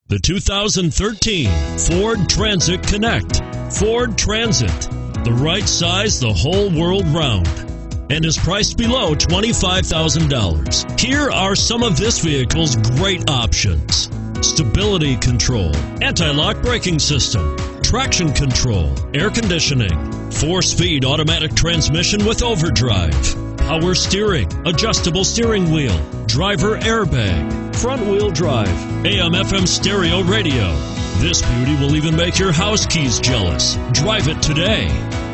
The 2013 Ford Transit Connect. Ford Transit, the right size the whole world round, and is priced below $25,000. Here are some of this vehicle's great options: stability control, anti-lock braking system, traction control, air conditioning, 4-speed automatic transmission with overdrive, power steering, adjustable steering wheel, driver airbag, front-wheel drive, AM/FM stereo radio. This beauty will even make your house keys jealous. Drive it today.